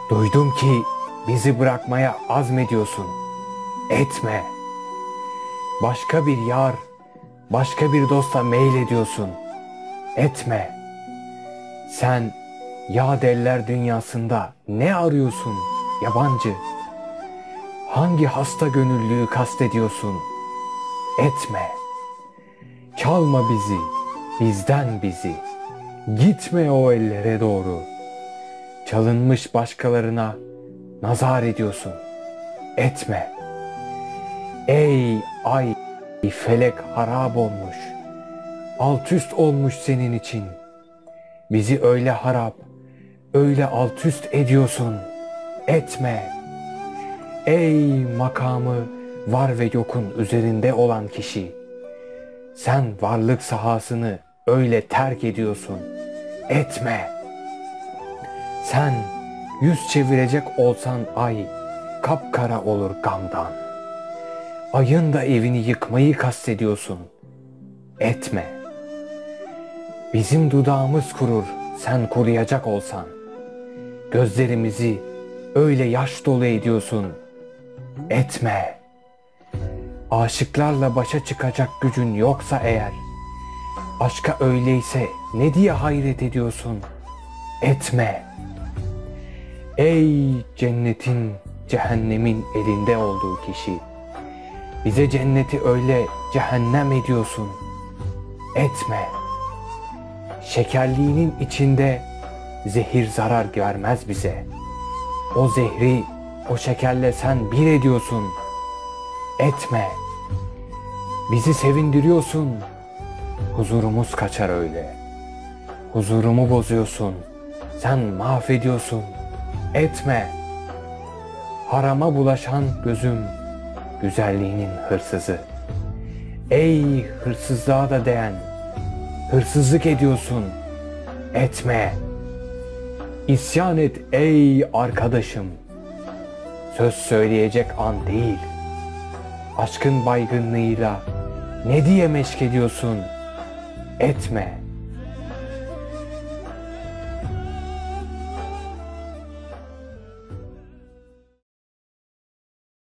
Duydum ki bizi bırakmaya azmediyorsun. Etme. Başka bir yar, başka bir dosta meylediyorsun. Etme. Sen ya deliler dünyasında ne arıyorsun yabancı? Hangi hasta gönüllüyü kastediyorsun? Etme. Çalma bizi, bizden bizi. Gitme o ellere doğru. Çalınmış başkalarına nazar ediyorsun. Etme. Ey ay, felek harap olmuş. Alt üst olmuş senin için. Bizi öyle harap, öyle alt üst ediyorsun. Etme. Ey makamı var ve yokun üzerinde olan kişi. Sen varlık sahasını öyle terk ediyorsun. Etme. Sen yüz çevirecek olsan ay kapkara olur gamdan. Ayın da evini yıkmayı kastediyorsun. Etme. Bizim dudağımız kurur sen kuruyacak olsan. Gözlerimizi öyle yaş dolu ediyorsun. Etme. Aşıklarla başa çıkacak gücün yoksa eğer, aşka öyleyse ne diye hayret ediyorsun? Etme. Ey cennetin, cehennemin elinde olduğu kişi, bize cenneti öyle cehennem ediyorsun. Etme. Şekerliğinin içinde zehir zarar vermez bize. O zehri o şekerle sen bir ediyorsun. Etme. Bizi sevindiriyorsun. Huzurumuz kaçar öyle. Huzurumu bozuyorsun. Sen mahvediyorsun. Etme. Harama bulaşan gözüm, güzelliğinin hırsızı. Ey hırsızlığa da değen, hırsızlık ediyorsun. Etme. İsyan et ey arkadaşım. Söz söyleyecek an değil. Aşkın baygınlığıyla ne diye meşk ediyorsun? Etme.